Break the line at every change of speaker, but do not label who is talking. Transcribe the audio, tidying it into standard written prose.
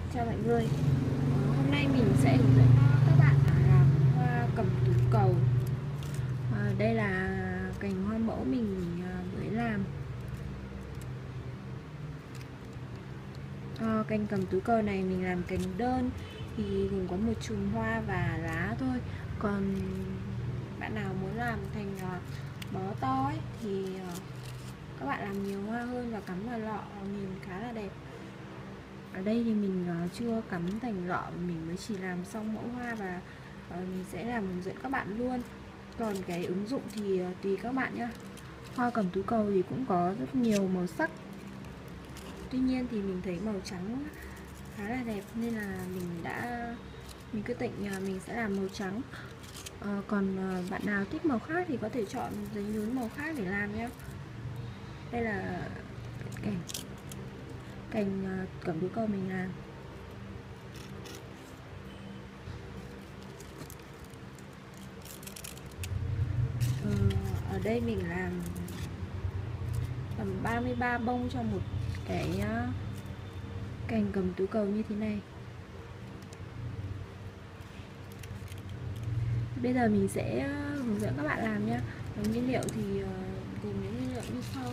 Chào mọi người. Hôm nay mình sẽ hướng dẫn các bạn làm hoa cầm tú cầu. Đây là cành hoa mẫu mình mới làm. Cành cầm tú cầu này mình làm cành đơn thì gồm có một chùm hoa và lá thôi. Còn bạn nào muốn làm thành bó to ấy, thì các bạn làm nhiều hoa hơn và cắm vào lọ nhìn khá là đẹp. Ở đây thì mình chưa cắm thành lọ, mình mới chỉ làm xong mẫu hoa và mình sẽ làm hướng dẫn các bạn luôn. Còn cái ứng dụng thì tùy các bạn nhé. Hoa cẩm tú cầu thì cũng có rất nhiều màu sắc. Tuy nhiên thì mình thấy màu trắng khá là đẹp nên là mình quyết định mình sẽ làm màu trắng. Còn bạn nào thích màu khác thì có thể chọn giấy nhún màu khác để làm nhé. Đây là cành cành cẩm tú cầu mình làm. Ở đây mình làm tầm 33 bông cho một cái cành cầm tú cầu như thế này. Bây giờ mình sẽ hướng dẫn các bạn làm nhé. Nguyên liệu thì gồm những nguyên liệu như sau.